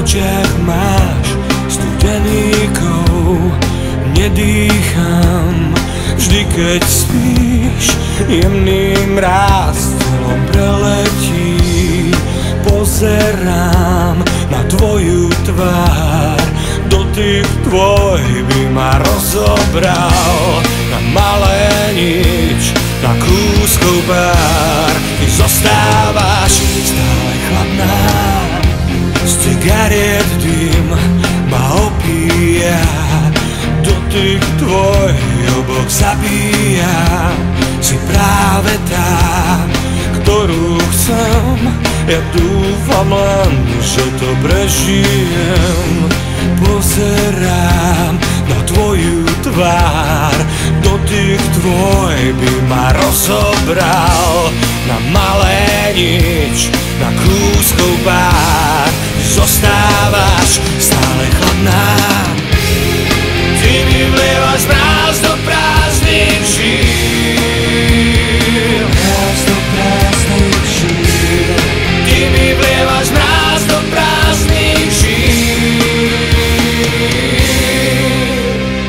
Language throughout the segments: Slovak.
očiach máš studený kov. Nedýcham, vždy keď spíš, jemný mráz telom preletí. Pozerám na tvoju tvár, dotyk tvoj by ma rozobral na malé nič, na kúskov pár. Ty zostávaš stále chladná, z cigariet dym ma opíja. Dotyk tvoj obok zabíja, si práve tá, ktorú chcem. Ja dúfam len, že to prežijem. Pozerám na tvoju tvár, dotyk tvoj by ma rozobral na malé nič, na kúskov pár. Ty zostávaš stále chladná, ty mi vlievaš mráz do prázdnych žíl. Mráz do prázdnych žíl. Ty mi vlievaš mráz do prázdnych žíl.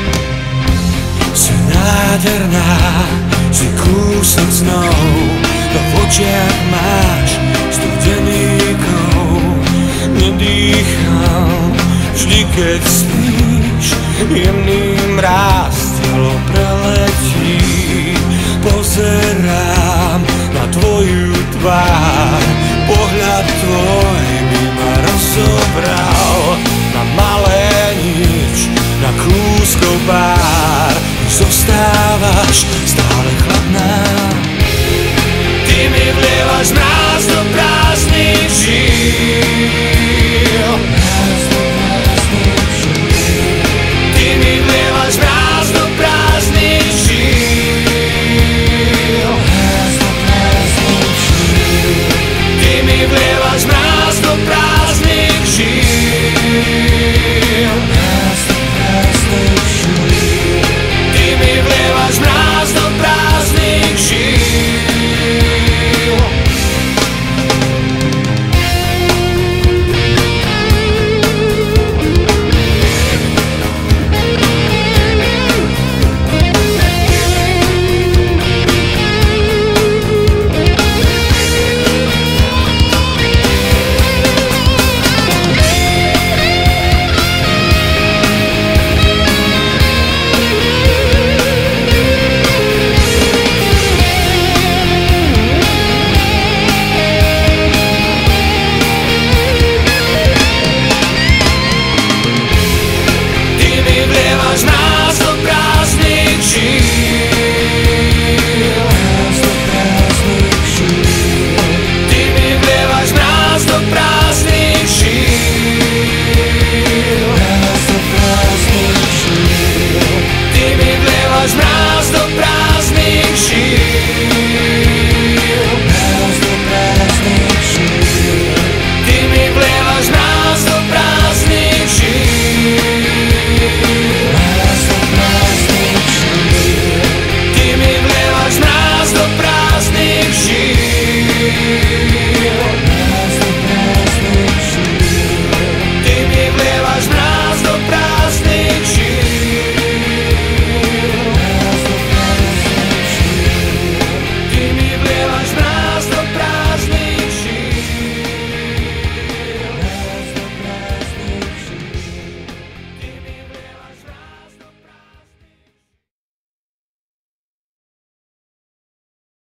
Si nádherná, si kúsok snov, no v očiach máš studený kov. Nedýcham, vždy keď spíš, jemný mráz telo preletí. Pozerám na tvoju tvár, pohľad tvoj by ma rozobral na malé nič, na kúskov pár. Ty zostávaš stále chladná, ty mi vlievaš mráz do prázdnych žíl.